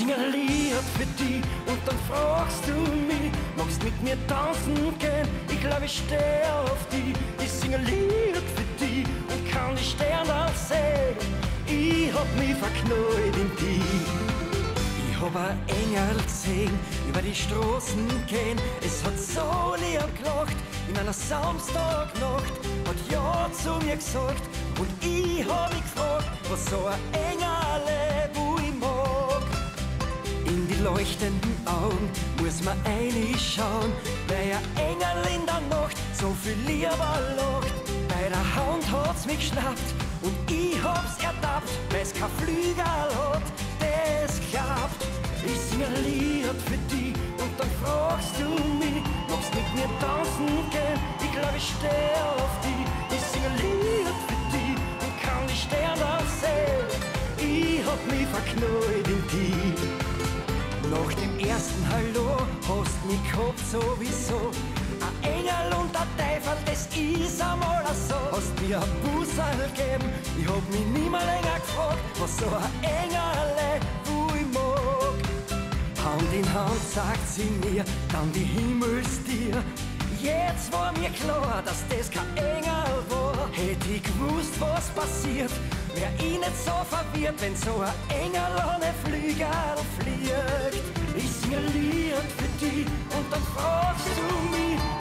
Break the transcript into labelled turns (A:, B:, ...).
A: sing ein Lied für dich und dann fragst du mich, magst mit mir tanzen gehen? Ich glaube, ich stehe auf dich. Ich sing ein Lied für dich und kann die Sterne sehen. Ich hab mich verknallt in dich. Ich hab ein Engel gesehen, über die Straßen gehen. Es hat so lieb gelacht, in einer Samstagnacht. Hat ja zu mir gesagt und ich hab mich gefragt, was so ein Engel, wo ich mag. In die leuchtenden Augen muss man reinschauen, weil ein Engel in der Nacht so viel lieber lacht. Bei der Hand hat's mich geschnappt und ich hab's ertappt, weil's kein Flügel hat, das klappt. Ich sing ein Lied für dich und dann fragst du mich, magst mit mir tanzen gehen? Ich glaub, ich steh auf dich. Ich sing ein Lied für dich und kann die Sterne sehen. Ich hab mich verknallt in dich. Nach dem ersten Hallo hast mich gehabt sowieso. Ein Engel und ein Teufel, das ist einmal so. Hast mir ein Busserl gegeben, ich hab mich nie mehr länger gefragt, was so ein Engel, wo ich mag. Hand in Hand sagt sie mir, dann die Himmelstier. Jetzt war mir klar, dass das kein Engel war. Hätte ich gewusst, was passiert, wär ich nicht so verwirrt, wenn so ein Engel ohne Flügel fliegt. Ich sing ein Lied für dich und dann fragst du mich,